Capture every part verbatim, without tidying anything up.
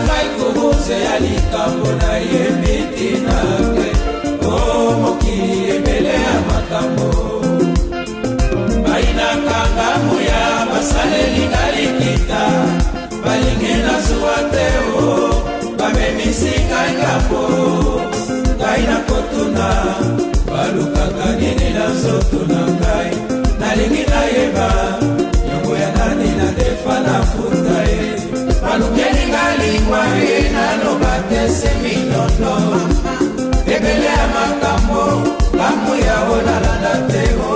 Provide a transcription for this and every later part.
ngai kubuze ya likambo na yebiti nake o mokili ebele ya makambo bainaka ngambo ya basaleli ngalikita balingi nazwa te o bamemisi ngai ngambo ngai nakotuna balukaka nini na nzoto na ngai nalingi nayeba nyongo ya nani na defa na futa ye balukeli ngalingwa ye naloba te seminondo ebele ya makambo ngambo ya olalanda te o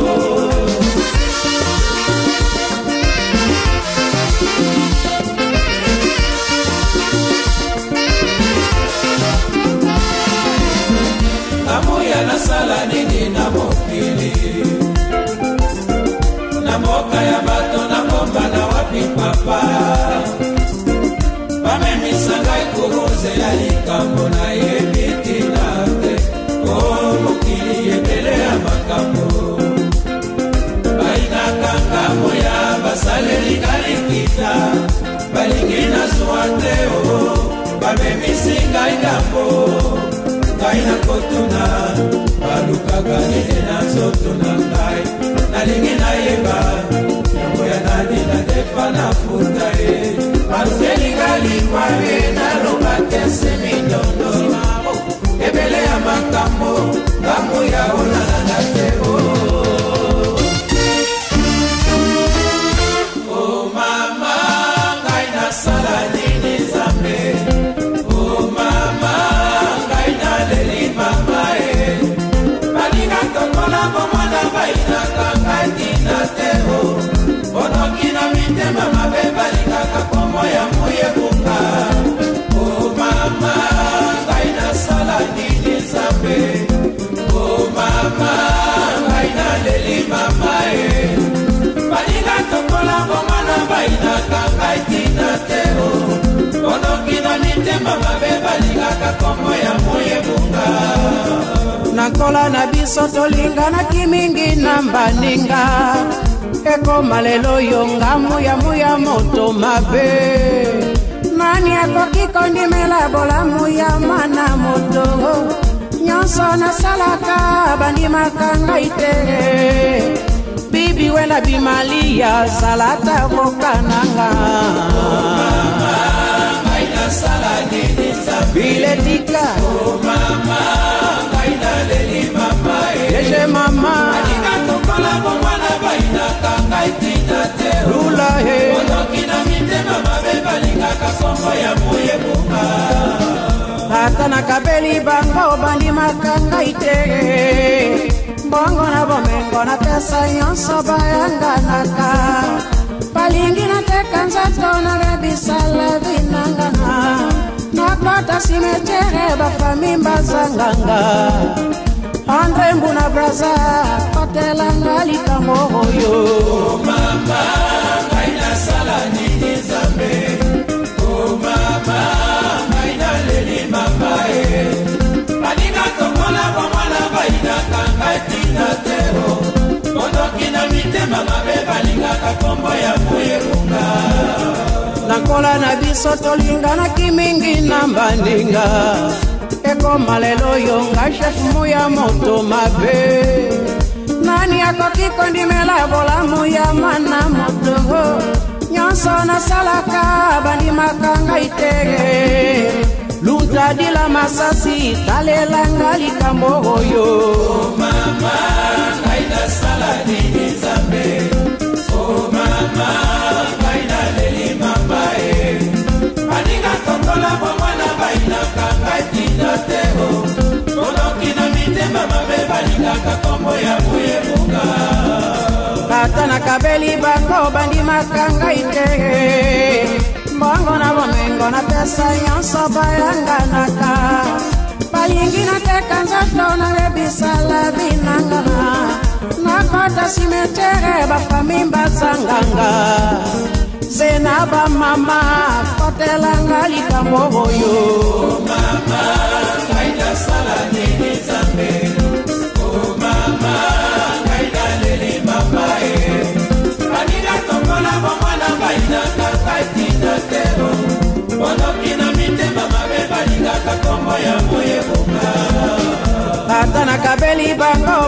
amoya nasala nini na mokili na mboka ya bato na ngomba na wapi papa bamemisa ngai kubuze ya likambo na yebiti na te o mokili ebele ya makambo bainaka ngambo ya basaleli ngalikita balingi nazwa te o bamemisi ngai ngambo ngai nakotuna balukaka nini na nzoto na ngai nalingi nayeba nyongo ya nani na defa na futa ye balukeli ngalingwa ye naloba te seminondo ebele ya makambo ngambo ya olalanda te o o mama ngai nasala nini Nzambe o mama ngai naleli mama e balinga tokola bomwana bainaka ngai tina te o bonoki na mitema mabe balingaka kombo ya moyebunga o mama ngai nasala nini Nzambe o mama ngai naleli mama e balinga tokola bomwana bainaka ngai tina te o bonoki na mitema mabe balingaka kombo ya moyebunga nakola na biso tolinganaki mingi na mbaninga ekoma lelo yo ngamu ya muya moto mabe nani akoki kondimela bolamu ya mana moto nyonso nasalaka bandimaka ngai te bibi wela bimalia salata kokananga biletika oh mama ngai naleli mama eje mama alinga tokola bomwana bainaka ngai tina te lula he onoki na mitema mabe balingaka kombo ya moyebunga ata nakabeli bango bandimaka ngai te bongo na bomengo na pesa nyonso bayanganaka balingi nateka nzato nalebisala binangana nakota simetere bafami mbazanganga Andre mbuna braza patelanga likambo oyo oh mama ngai nasala nini Nzambe oh mama ngai naleli mama e balinga tokola bomwana bainaka ngai tina te o bonoki na mitema mabe balingaka kombo ya moyebunga nakola na biso tolinganaki mingi na mbandinga ekoma lelo yo ngai chef muya moto mabe nani akoki kondimela bolamu ya mana moto nyonso nasalaka bandimaka ngai te lunta dila masasi talelanga likambo oyo oh mama ngai nasala nini Nzambe oh mama ngai naleli mama e balinga tokola bomwana bainaka ngai tina te o bonoki na mitema mabe balingaka kombo ya moyebunga ata nakabeli bango bandimaka ngai te mbongo na bomengo na pesa nyonso bayanganaka balingi nateka nzoto nalebisala binangana nakota simetere bafami mbazanganga zena bamama kotelanga likambo oyo oh mama ngai nasala nini Nzambe oh mama ngai naleli mama e balinga tokola bomwana bainaka ngai tina te o bonoki na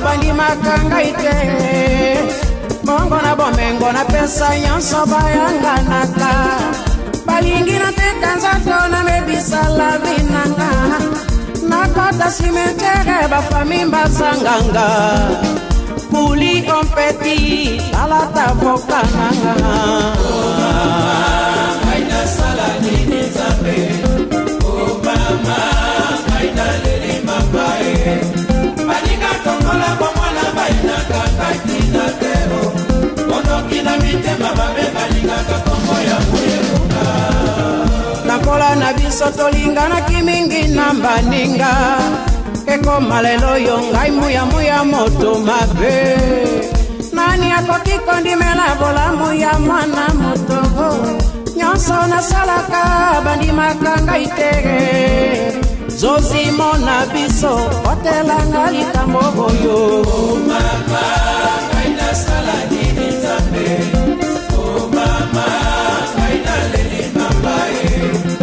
bandimaka ngai te. Bongo na bomengo na pesa nyonso bayanganaka. Balingi nateka nzoto na mebisa lavi nanga. Nakota cimetière bafami mbazanganga. Kuli ompeti alata voka nanga. Oh mama, kaina sala nini zambe. Oh mama, kaina leli mabae. Balinga tongola bomwana baina kakatina tero. Kono kina mitema babe balinga kakombo ya muyeruka. Nakola na biso tolingana kimingi nambaninga. Eko malelo yo ngai muya muya moto mabe. Nani akoki kondimela bola muya mwana moto. Nyonso na salaka bandimaka ngai tege. Zozi mona biso otelanga likambo boyo. Oh mama, kaina sala nini zambe. Oh mama, kaina leli mabae.